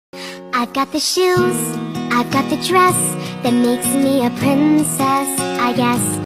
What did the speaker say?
I've got the shoes, I've got the dress that makes me a princess, I guess.